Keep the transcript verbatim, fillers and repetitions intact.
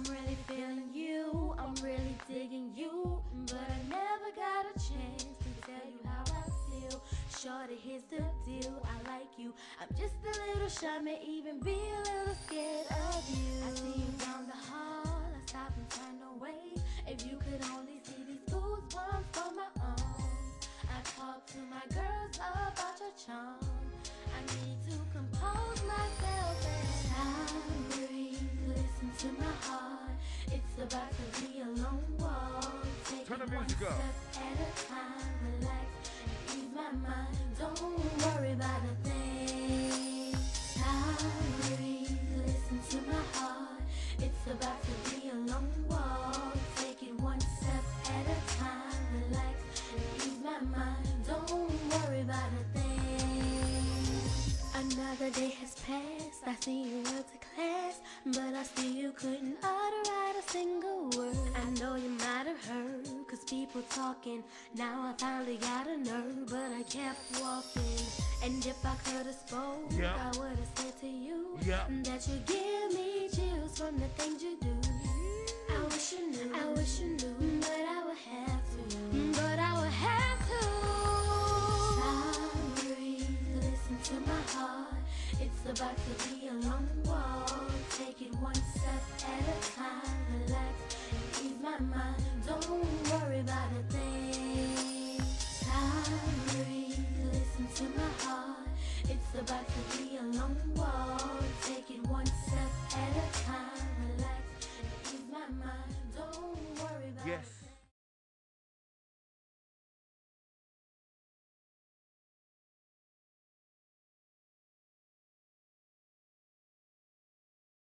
really feeling you, I'm really digging you, but I never got a chance to tell you how I feel. Shorty, here's the deal, I like you. I'm just a little shy, may even be a little scared of you. I see you down the hall, I stop and turn away. If you could only see these goosebumps from my arms. I talk to my girls about your charm. I need to compose myself and I breathe, listen to my heart. It's about to be a long walk. Take Turn the it music one up. step at a time, relax and ease my mind. Don't worry about a thing. I breathe, listen to my heart. It's about to be a long walk. Take it one step at a time, relax and ease my mind. Don't worry about a thing. Another day has passed, I see you went to class, but I still you couldn't utter out a single word. I know you might have heard, cause people talking. Now I finally got a nerve, but I kept walking. And if I could have spoke, yep. I would have said to you, yep. that you give me chills from the things you do. I wish you knew, I wish you knew, but I would have to, but I would have to. I breathe, listen to my heart. It's about to be a long walk. Take it one step at a time, relax and ease my mind. Don't worry about a thing. I breathe, listen to my heart. It's about to be a long walk. Take it one step at a time, relax and ease my mind. Don't worry about yes.